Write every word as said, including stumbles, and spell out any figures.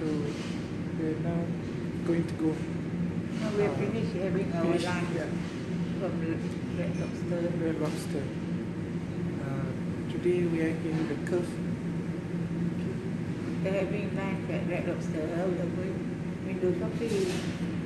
So we're now going to go. Now we are finished having our Finish, lunch yeah. from Red Lobster. Red Lobster. Uh, today we are in the Cove. After having lunch at Red Lobster, we are going window shopping.